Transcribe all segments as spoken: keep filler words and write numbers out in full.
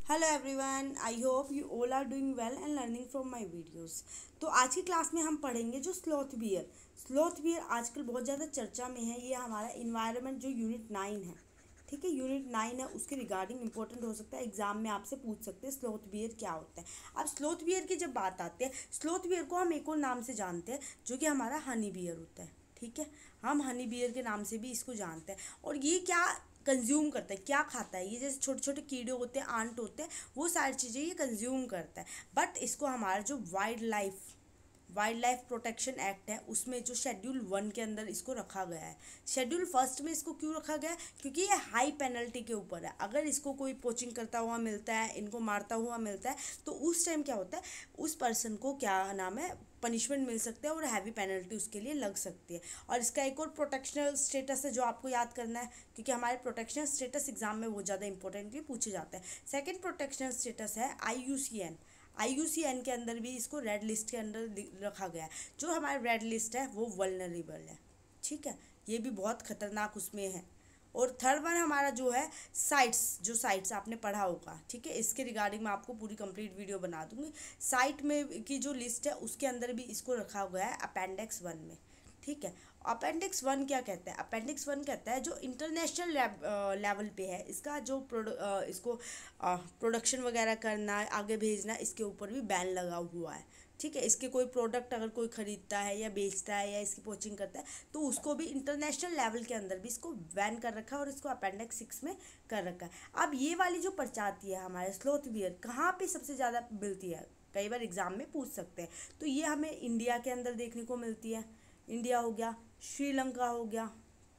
Hello everyone, I hope you all are doing well and learning from my videos. तो आज की class में हम पढ़ेंगे जो स्लॉथ बियर स्लॉथ बियर आजकल बहुत ज़्यादा चर्चा में है। ये हमारा इन्वायरमेंट जो यूनिट नाइन है, ठीक है, यूनिट नाइन है, उसके रिगार्डिंग इंपॉर्टेंट हो सकता है। एग्जाम में आपसे पूछ सकते हैं स्लॉथ बियर क्या होता है। अब स्लॉथ बियर की जब बात आती है, स्लॉथ बियर को हम एक और नाम से जानते हैं जो कि हमारा हनी बियर होता है। ठीक है, हम हनी बियर के नाम से भी इसको जानते हैं। और ये क्या कंज्यूम करता है, क्या खाता है, ये जैसे छोटे छोटे कीड़े होते हैं, आंट होते हैं, वो सारी चीज़ें ये कंज्यूम करता है। बट इसको हमारा जो wildlife wildlife protection act है उसमें जो शेड्यूल वन के अंदर इसको रखा गया है। शेड्यूल फर्स्ट में इसको क्यों रखा गया है? क्योंकि ये हाई पेनल्टी के ऊपर है। अगर इसको कोई पोचिंग करता हुआ मिलता है, इनको मारता हुआ मिलता है, तो उस टाइम क्या होता है, उस पर्सन को क्या नाम है, पनिशमेंट मिल सकता है और हैवी पेनल्टी उसके लिए लग सकती है। और इसका एक और प्रोटेक्शनल स्टेटस है जो आपको याद करना है, क्योंकि हमारे प्रोटेक्शनल स्टेटस एग्जाम में बहुत ज़्यादा इंपॉर्टेंटली पूछे जाते हैं। सेकेंड प्रोटेक्शनल स्टेटस है I U C N. I U C N के अंदर भी इसको रेड लिस्ट के अंदर रखा गया है। जो हमारा रेड लिस्ट है वो वल्नरेबल है, ठीक है, ये भी बहुत खतरनाक उसमें है। और थर्ड वन हमारा जो है साइट्स, जो साइट्स आपने पढ़ा होगा, ठीक है, इसके रिगार्डिंग मैं आपको पूरी कंप्लीट वीडियो बना दूंगी। साइट में की जो लिस्ट है उसके अंदर भी इसको रखा गया है अपेंडिक्स वन में, ठीक है। अपेंडिक्स वन क्या कहता है? अपेंडिक्स वन कहता है जो इंटरनेशनल लेवल पे है, इसका जो प्रोड इसको प्रोडक्शन वगैरह करना, आगे भेजना, इसके ऊपर भी बैन लगा हुआ है, ठीक है। इसके कोई प्रोडक्ट अगर कोई ख़रीदता है या बेचता है या इसकी पोचिंग करता है तो उसको भी इंटरनेशनल लेवल के अंदर भी इसको बैन कर रखा है और इसको अपेंडिक्स सिक्स में कर रखा है। अब ये वाली जो प्रजाति है हमारे स्लॉथ बियर कहाँ पे सबसे ज़्यादा मिलती है, कई बार एग्जाम में पूछ सकते हैं। तो ये हमें इंडिया के अंदर देखने को मिलती है। इंडिया हो गया, श्रीलंका हो गया,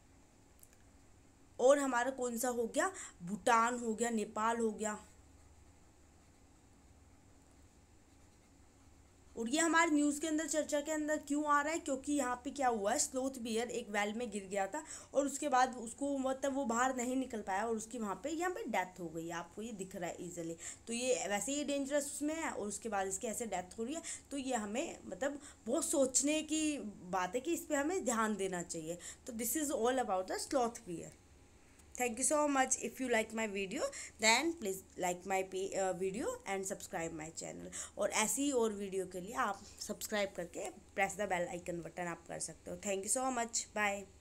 और हमारा कौन सा हो गया, भूटान हो गया, नेपाल हो गया। और ये हमारे न्यूज़ के अंदर चर्चा के अंदर क्यों आ रहा है? क्योंकि यहाँ पे क्या हुआ है, स्लॉथ बियर एक वेल में गिर गया था और उसके बाद उसको मतलब वो बाहर नहीं निकल पाया और उसकी वहाँ पे यहाँ पे डेथ हो गई है। आपको ये दिख रहा है इजीली। तो ये वैसे ही डेंजरस उसमें है और उसके बाद इसकी ऐसे डेथ हो रही है। तो ये हमें मतलब बहुत सोचने की बात है कि इस पर हमें ध्यान देना चाहिए। तो this is all about the sloth bear. Thank you so much. If you like my video then please like my uh, video and subscribe my channel। और ऐसी ही और वीडियो के लिए आप सब्सक्राइब करके press the bell icon button आप कर सकते हो। Thank you so much, bye.